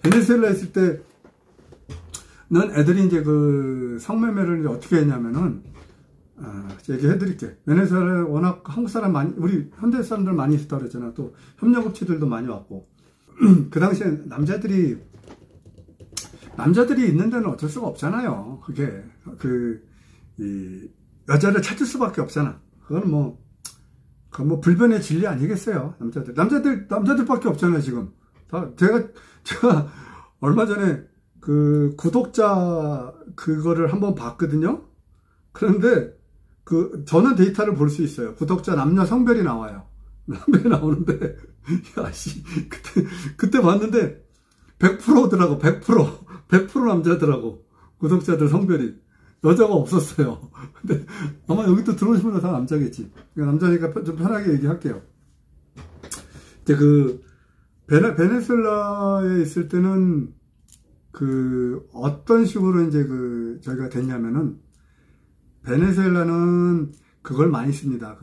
베네수엘라 있을 때는 애들이 이제 그 성매매를 이제 어떻게 했냐면은, 얘기해 드릴게. 베네수엘라에 워낙 한국 사람 많이, 우리 현대 사람들 많이 있었다 그랬잖아. 또 협력업체들도 많이 왔고. 그 당시에 남자들이 있는 데는 어쩔 수가 없잖아요. 그게, 여자를 찾을 수밖에 없잖아. 그건 뭐 불변의 진리 아니겠어요. 남자들밖에 없잖아요, 지금. 제가 얼마 전에 그 구독자 그거를 한번 봤거든요. 그런데 저는 데이터를 볼 수 있어요. 구독자 남녀 성별이 나와요. 성별이 나오는데, 그때 봤는데, 100%더라고, 100% 남자더라고. 구독자들 성별이. 여자가 없었어요. 근데 아마 여기 또 들어오신 분은 다 남자겠지. 그러니까 남자니까 좀 편하게 얘기할게요. 이제 베네수엘라에 있을 때는 어떤 식으로 이제 저희가 됐냐면은, 베네수엘라는 그걸 많이 씁니다.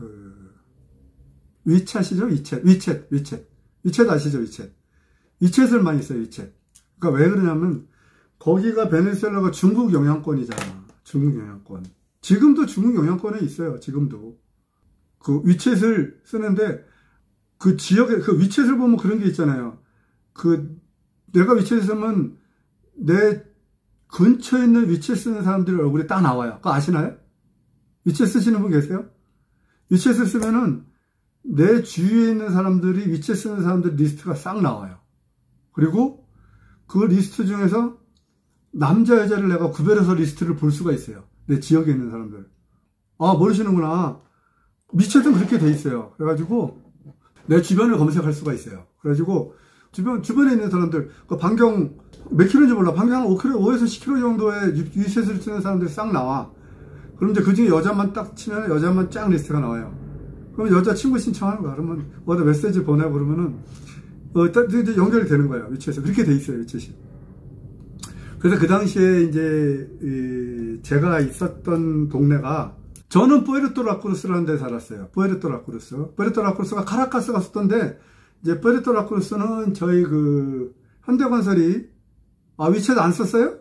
위챗이죠? 위챗 아시죠? 위챗을 많이 써요, 위챗. 그러니까 왜 그러냐면, 거기가 베네수엘라가 중국 영향권이잖아. 중국 영향권. 지금도 중국 영향권에 있어요, 지금도. 위챗을 쓰는데, 지역에, 위챗을 보면 그런 게 있잖아요. 내가 위챗을 쓰면, 내 근처에 있는 위챗 쓰는 사람들의 얼굴이 딱 나와요. 그거 아시나요? 위챗 쓰시는 분 계세요? 위챗을 쓰면은 내 주위에 있는 사람들이 위챗 쓰는 사람들 리스트가 싹 나와요. 그리고 그 리스트 중에서 남자 여자를 내가 구별해서 리스트를 볼 수가 있어요. 내 지역에 있는 사람들. 모르시는구나. 위챗은 그렇게 돼 있어요. 그래가지고 내 주변을 검색할 수가 있어요. 그래가지고 주변에 있는 사람들, 반경 몇 킬로인지 몰라. 반경 한 5에서 10킬로 정도의 위챗을 쓰는 사람들이 싹 나와. 그럼 이제 그 중에 여자만 딱 치면 여자만 쫙 리스트가 나와요. 그럼 여자 친구 신청하는 거야. 그러면 어디 메시지 보내 그러면은 이제 연결이 되는 거예요. 위챗에. 그렇게 돼 있어요, 위챗이. 그래서 그 당시에 이제 제가 있었던 동네가, 저는 푸에르토라크루스라는 데 살았어요. 푸에르토라크루스가 카라카스 갔었던데, 이제 푸에르토라크루스는 저희 현대건설이 위챗 안 썼어요?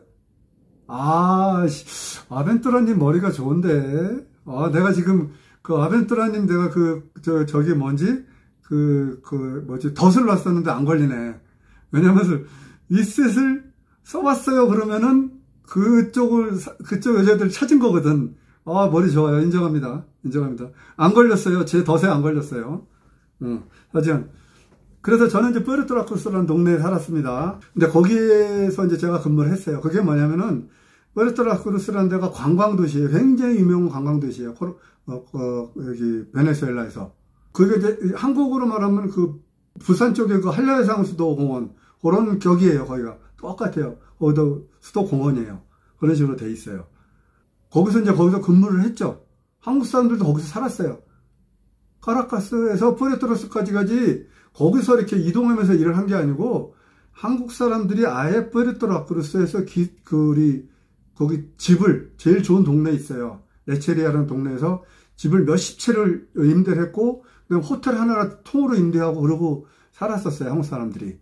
아벤뚜라님 머리가 좋은데. 내가 지금 아벤뚜라님 내가 저기 뭐지? 덫을 놨었는데 안 걸리네. 왜냐면 위챗을 써봤어요. 그러면은 그쪽 여자들 찾은 거거든. 머리 좋아요. 인정합니다. 안 걸렸어요. 제 덫에 안 걸렸어요. 하지만 그래서 저는 이제 푸에르토라크루스라는 동네에 살았습니다. 근데 거기에서 이제 제가 근무를 했어요. 그게 뭐냐면은, 푸에르토라크루스라는 데가 관광도시예요. 굉장히 유명한 관광도시예요. 여기 베네수엘라에서. 그게 이제 한국으로 말하면 부산 쪽에 한라해상 수도공원, 그런 격이에요, 거기가. 똑같아요. 거기도 수도공원이에요. 그런 식으로 돼 있어요. 거기서 근무를 했죠. 한국 사람들도 거기서 살았어요. 카라카스에서 푸에르토라크루스까지 거기서 이렇게 이동하면서 일을 한 게 아니고, 한국 사람들이 아예 푸에르토라크루스에서 거기 집을, 제일 좋은 동네에 있어요. 레체리아라는 동네에서 집을 몇십 채를 임대를 했고, 그다음에 호텔 하나를 통으로 임대하고 그러고 살았었어요, 한국 사람들이.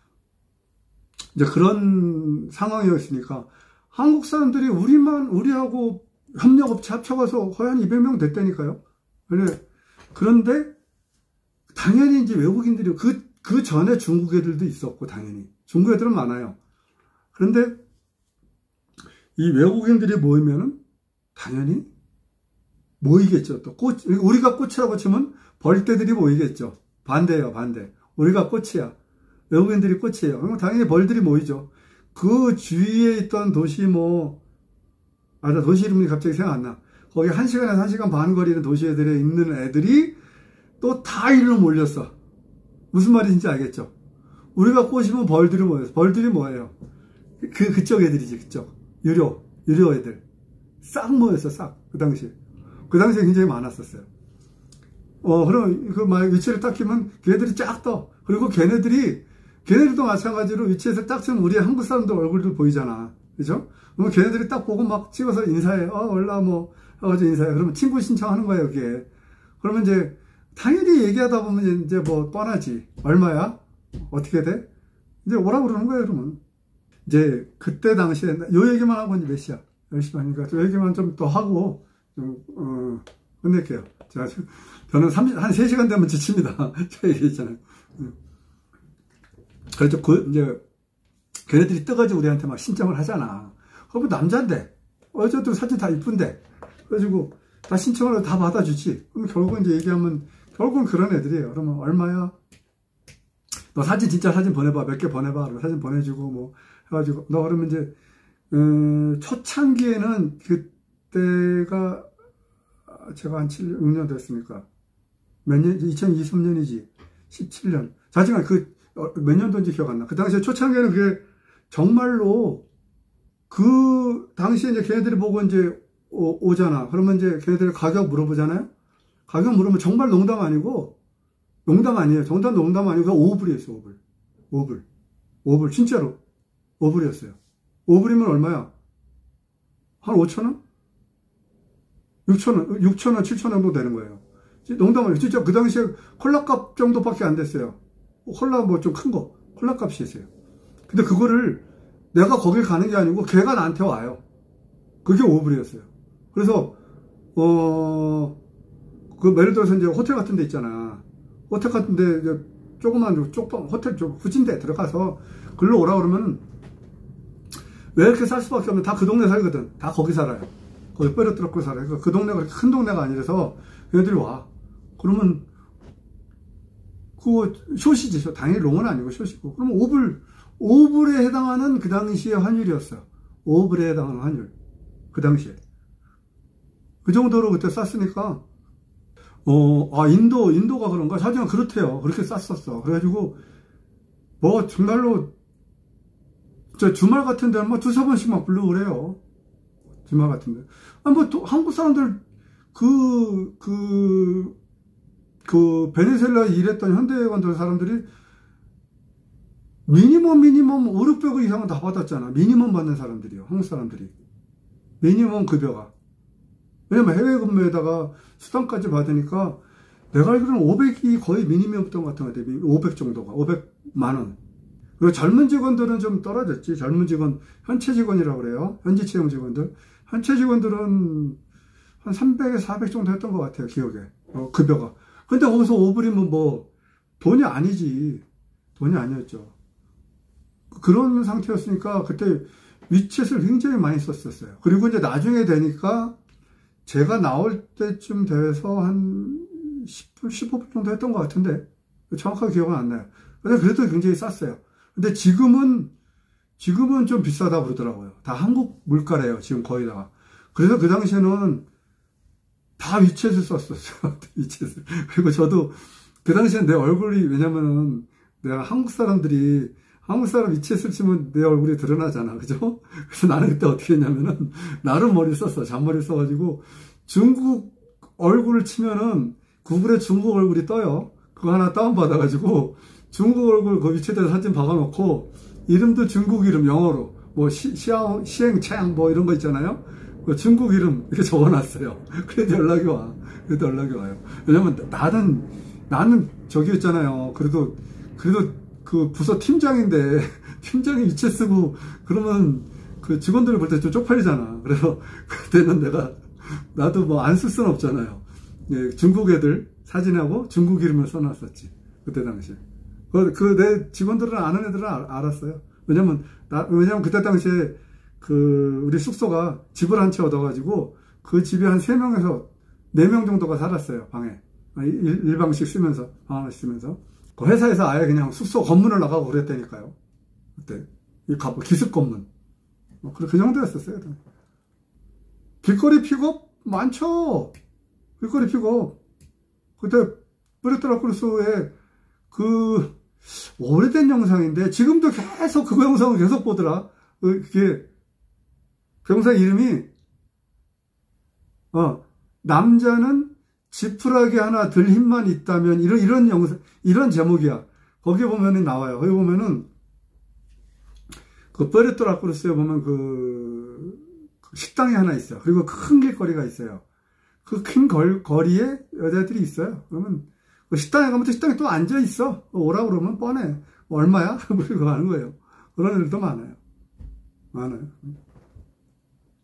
이제 그런 상황이었으니까, 한국 사람들이 우리하고 협력업체 합쳐가서 거의 한 200명 됐다니까요. 그런데, 당연히 이제 외국인들이, 그 전에 중국 애들도 있었고, 당연히. 중국 애들은 많아요. 그런데, 이 외국인들이 모이면은, 당연히, 모이겠죠. 또, 우리가 꽃이라고 치면, 벌떼들이 모이겠죠. 반대예요, 반대. 우리가 꽃이야. 외국인들이 꽃이에요. 그럼 당연히 벌들이 모이죠. 그 주위에 있던 도시 나 도시 이름이 갑자기 생각 안 나. 거기 1시간에서 1시간 반 거리는 도시 애들에 있는 애들이, 또 다 일로 몰렸어. 무슨 말인지 알겠죠? 우리가 꼬시면 벌들이 모여서. 벌들이 뭐예요? 그쪽 애들이지, 그쪽. 유료 애들. 싹 모였어, 싹. 그 당시에 굉장히 많았었어요. 그럼, 위치를 딱 키면 걔네들이 쫙 떠. 그리고 걔네들도 마찬가지로 위치에서 딱 치면 우리 한국 사람들 얼굴도 보이잖아. 그죠? 그러면 걔네들이 딱 보고 막 찍어서 인사해. 올라 해가지고 인사해. 그러면 친구 신청하는 거예요, 그게. 그러면 이제, 당연히 얘기하다 보면 이제 뻔하지. 얼마야? 어떻게 돼? 이제 오라고 그러는 거예요, 그러면. 이제 그때 당시에 요 얘기만 하고 이제 몇 시야? 10시 반이니까 저 얘기만 좀 더 하고 좀 끝낼게요. 저는 한 3시간 되면 지칩니다. 저 얘기했잖아요. 그래서 이제 걔네들이 떠가지고 우리한테 막 신청을 하잖아. 뭐 남자인데 어쨌든 사진 다 이쁜데 그래가지고 다 신청을 다 받아주지. 그럼 결국은 이제 얘기하면 결국은 그런 애들이에요. 그러면 얼마야? 너 사진 진짜 사진 보내봐. 몇 개 보내봐. 그리고 사진 보내주고 뭐 해가지고 너 그러면 이제 초창기에는 그때가 제가 한 6년 됐으니까 몇 년? 2023년이지 17년 자지만 몇 년도인지 기억 안 나. 그 당시에 초창기에는 그게 정말로 그 당시에 이제 걔네들이 보고 이제 오잖아. 그러면 이제 걔네들이 가격 물어보잖아요. 가격 물으면 정말 농담 아니고 농담 아니에요. 정답 농담 아니고 5불이었어. 5불 진짜로 5불이었어요. 5불이면 얼마야? 한 5천원? 6천원, 7천원 정도 되는 거예요. 농담 아니에요. 진짜 그 당시에 콜라값 정도밖에 안 됐어요. 콜라 뭐 좀 큰 거. 콜라 값이었어요. 근데 그거를 내가 거길 가는 게 아니고 걔가 나한테 와요. 그게 5불이었어요. 그래서 그 예를 들어서 이제 호텔 같은 데 있잖아. 호텔 같은 데 이제 조그만 쪽방 호텔 좀 후진데 들어가서 글로 오라 그러면 왜 이렇게 살 수밖에 없는 다 그 동네 살거든. 다 거기 살아요. 거기 뼈려들었고 살아요. 그 동네가 그렇게 큰 동네가 아니라서 얘들이 와. 그러면 그거 숏이지. 당연히 롱은 아니고 숏이고. 그러면 5불에 해당하는 그 당시의 환율이었어요. 5불에 해당하는 환율. 그 당시에. 그 정도로 그때 쌌으니까, 인도가 그런가? 사실은 그렇대요. 그렇게 쌌었어. 그래가지고, 뭐, 정말로, 주말 같은 데는 뭐 두세 번씩 막 부르고 그래요. 주말 같은 데. 한국 사람들, 베네수엘라에 일했던 현대관들 사람들이 미니멈 5, 600원 이상은 다 받았잖아. 미니멈 받는 사람들이요. 한국 사람들이. 미니멈 급여가. 왜냐면 해외 근무에다가 수당까지 받으니까 내가 알기로는 500이 거의 미니멈이었던 것 같은 것 같아요. 500 정도가. 500만 원. 그리고 젊은 직원들은 좀 떨어졌지. 젊은 직원, 현채 직원이라고 그래요. 현지 채용 직원들. 현채 직원들은 한 300에 400 정도 했던 것 같아요. 기억에. 급여가. 근데 거기서 5불이면 뭐 돈이 아니지. 돈이 아니었죠. 그런 상태였으니까 그때 위챗을 굉장히 많이 썼었어요. 그리고 이제 나중에 되니까 제가 나올 때쯤 돼서 한 10불, 15불 정도 했던 것 같은데 정확하게 기억은 안 나요. 근데 그래도 굉장히 쌌어요. 근데 지금은 좀 비싸다 그러더라고요. 다 한국 물가래요. 지금 거의 다. 그래서 그 당시에는 다 위챗을 썼었어요. 위챗을. 그리고 저도 그 당시엔 내 얼굴이 왜냐면은 내가 한국 사람 위챗을 치면 내 얼굴이 드러나잖아. 그죠? 그래서 나는 그때 어떻게 했냐면은 나름 머리 썼어. 잔머리 써가지고 중국 얼굴을 치면은 구글에 중국 얼굴이 떠요. 그거 하나 다운받아가지고 중국 얼굴 그 위챗에 사진 박아놓고 이름도 중국 이름 영어로 뭐 시행창 뭐 이런 거 있잖아요. 그 중국 이름 이렇게 적어놨어요. 그래도 연락이 와요. 왜냐면 나는 저기였잖아요. 그래도 그 부서 팀장인데 팀장이 위챗 쓰고 그러면 그 직원들을 볼 때 좀 쪽팔리잖아. 그래서 그때는 나도 뭐 안 쓸 수는 없잖아요. 예, 중국 애들 사진하고 중국 이름을 써놨었지. 그때 당시에. 내 직원들은 아는 애들은 알았어요. 왜냐면 그때 당시에 우리 숙소가 집을 한 채 얻어가지고 그 집에 한 3명에서 4명 정도가 살았어요. 방에. 일방씩 쓰면서, 방 하나씩 쓰면서. 그 회사에서 아예 그냥 숙소 건물을 나가고 그랬다니까요. 그때. 기숙 건물. 그 정도였었어요. 길거리 픽업 많죠. 길거리 픽업. 그때 푸에르토라크루스에 오래된 영상인데 지금도 계속 그 영상을 계속 보더라. 그 영상 이름이 남자는 지푸라기 하나 들 힘만 있다면 이런 영상 이런 제목이야. 거기 보면은 나와요. 거기 보면은 그 푸에르토라크루스에 보면 그 식당이 하나 있어요. 그리고 큰 길거리가 있어요. 그 큰 거리에 여자들이 있어요. 그러면 그 식당에 가면 또 식당에 또 앉아 있어. 오라고 그러면 뻔해. 얼마야? 그러고 가는 거예요. 그런 애들도 많아요. 많아요.